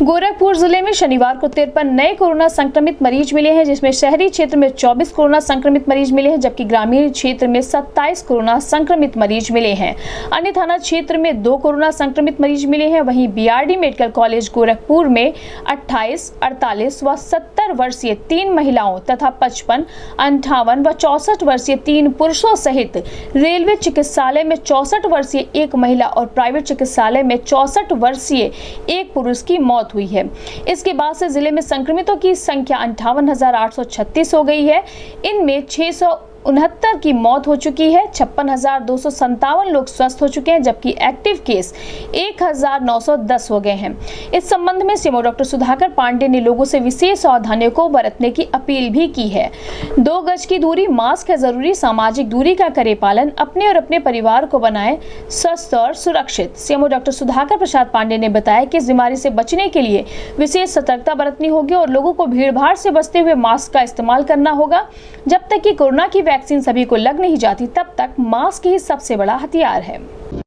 गोरखपुर जिले में शनिवार को 53 नए कोरोना संक्रमित मरीज मिले हैं, जिसमें शहरी क्षेत्र में 24 कोरोना संक्रमित मरीज मिले हैं, जबकि ग्रामीण क्षेत्र में 27 कोरोना संक्रमित मरीज मिले हैं। अन्य थाना क्षेत्र में 2 कोरोना संक्रमित मरीज मिले हैं। वहीं बीआरडी मेडिकल कॉलेज गोरखपुर में 28, 48 व 70 वर्षीय 3 महिलाओं तथा 55, 58 व 64 वर्षीय 3 पुरुषों सहित रेलवे चिकित्सालय में 64 वर्षीय 1 महिला और प्राइवेट चिकित्सालय में 64 वर्षीय 1 पुरुष की मौत हुई है। इसके बाद से जिले में संक्रमितों की संख्या 58,836 हो गई है। इनमें 669 की मौत हो चुकी है। 56,257 लोग स्वस्थ हो चुके हैं, जबकि एक्टिव केस 1,910 हो गए हैं। इस संबंध में सीएमओ डॉक्टर सुधाकर पांडे ने लोगों से विशेष सावधानियों को बरतने की अपील भी की है। 2 गज की दूरी, मास्क है जरूरी, सामाजिक दूरी का करे पालन, अपने और अपने परिवार को बनाए स्वस्थ और सुरक्षित। सीएमओ डॉक्टर सुधाकर प्रसाद पांडे ने बताया कि इस बीमारी से बचने के लिए विशेष सतर्कता बरतनी होगी और लोगों को भीड़ भाड़ से बचते हुए मास्क का इस्तेमाल करना होगा। जब तक कि कोरोना की वैक्सीन सभी को लग नहीं जाती, तब तक मास्क ही सबसे बड़ा हथियार है।